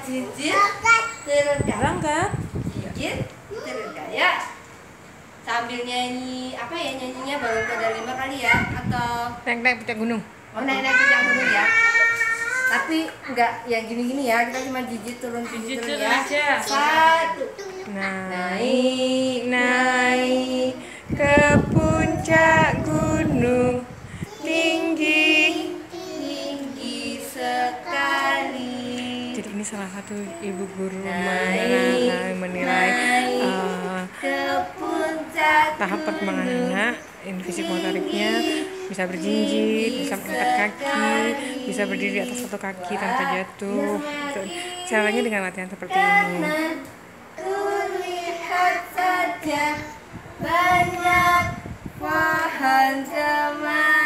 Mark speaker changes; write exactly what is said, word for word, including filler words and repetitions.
Speaker 1: Jijit, turun
Speaker 2: Berangkat.
Speaker 1: Jijit, turun ya. Sambil nyanyi, apa ya nyanyinya balon ke lima kali ya? Atau
Speaker 2: Naik-naik puncak gunung.
Speaker 1: oh naik-naik puncak gunung ya? Tapi enggak yang gini-gini ya, kita cuma jijit turun jijit turun ya. Satu.
Speaker 2: Naik, naik ke puncak gunung tinggi,
Speaker 1: tinggi sekali.
Speaker 2: Jadi ini salah satu ibu guru
Speaker 1: Naik,
Speaker 2: menilai, menilai
Speaker 1: naik
Speaker 2: uh,
Speaker 1: ke puncak
Speaker 2: tahap perkembangan anak, fisik motoriknya, bisa berjinjit, bisa mengangkat kaki, bisa berdiri di atas satu kaki tanpa jatuh. Caranya dengan latihan seperti ini.
Speaker 1: Lihat saja banyak pohon cemara.